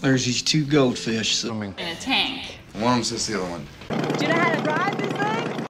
there's these two goldfish swimming in a tank. One of them says the other one. Do you know how to drive this thing?